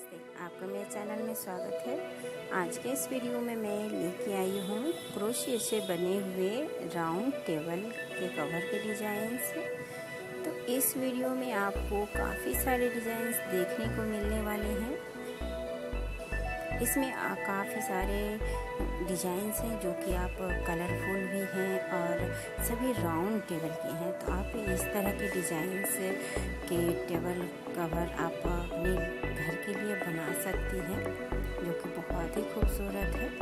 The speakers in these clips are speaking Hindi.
नमस्ते, आपका मेरे चैनल में स्वागत है। आज के इस वीडियो में मैं लेके आई हूँ क्रोशिया से बने हुए राउंड टेबल के कवर के डिज़ाइंस। तो इस वीडियो में आपको काफ़ी सारे डिज़ाइंस देखने को मिलने वाले हैं। इसमें काफ़ी सारे डिज़ाइंस हैं जो कि आप कलरफुल भी हैं और सभी राउंड टेबल के हैं। तो आप इस तरह के डिज़ाइंस के टेबल कवर आप अपने घर के लिए बना सकती हैं, जो कि बहुत ही खूबसूरत है।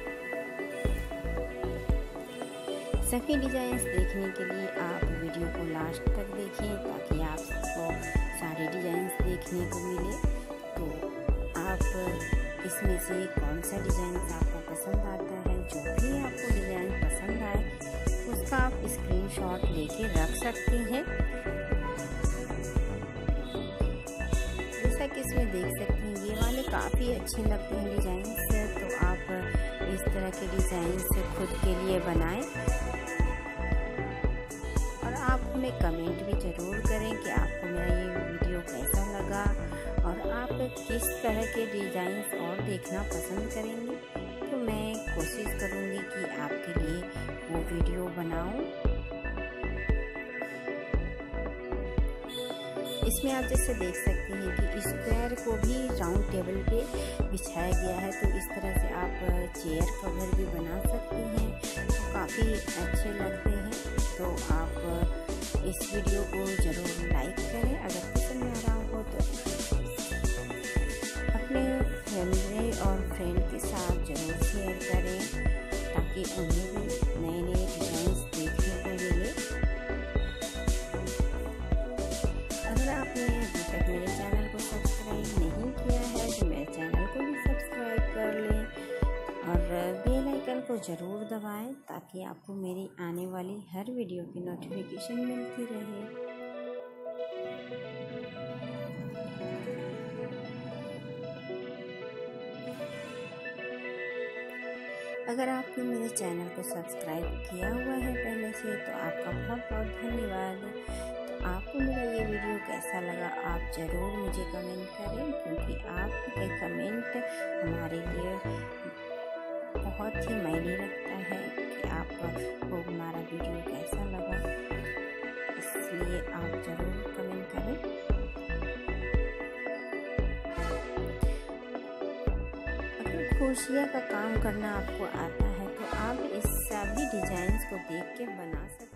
सभी डिज़ाइंस देखने के लिए आप वीडियो को लास्ट तक देखें ताकि आपको सारे डिज़ाइंस देखने को मिले। तो आप इसमें से कौन सा डिज़ाइन आपको पसंद आता है, जो भी आपको डिज़ाइन पसंद आए उसका आप स्क्रीनशॉट लेके रख सकते हैं। जैसा कि इसमें देख सकते हैं ये वाले काफ़ी अच्छे लगते हैं डिज़ाइंस। तो आप इस तरह के डिज़ाइंस खुद के लिए बनाएं और आप हमें कमेंट भी ज़रूर करें कि आपको मेरा ये वीडियो कैसा लगा और आप किस तरह के डिज़ाइंस और देखना पसंद करेंगे। तो मैं कोशिश करूँगी कि आपके लिए वो वीडियो बनाऊँ। इसमें आप जैसे देख सकते हैं कि स्क्वायर को भी राउंड टेबल पे बिछाया गया है। तो इस तरह से आप चेयर कवर भी बना सकते हैं, तो काफ़ी अच्छे लगते हैं। तो आप इस वीडियो को ज़रूर लाइक करें। अगर पसंद आ रहा हो तो अपने फैमिली और फ्रेंड के साथ ज़रूर शेयर करें ताकि उन्हें भी नए नए डिज़ाइंस देखने को मिले। अगर आपने अभी तक मेरे चैनल को सब्सक्राइब नहीं किया है तो मेरे चैनल को भी सब्सक्राइब कर लें और बेल आइकन को ज़रूर दबाएं ताकि आपको मेरी आने वाली हर वीडियो की नोटिफिकेशन मिलती रहे। अगर आपने मेरे चैनल को सब्सक्राइब किया हुआ है पहले से तो आपका बहुत बहुत धन्यवाद। तो आपको मेरा ये वीडियो कैसा लगा आप ज़रूर मुझे कमेंट करें, क्योंकि आपके कमेंट हमारे लिए बहुत ही मायने रखता है कि आपको हमारा वीडियो कैसा लगा। इसलिए आप ज़रूर कमेंट करें। क्रोशिया का काम करना आपको आता है तो आप इस सभी डिज़ाइंस को देख के बना सकते हैं।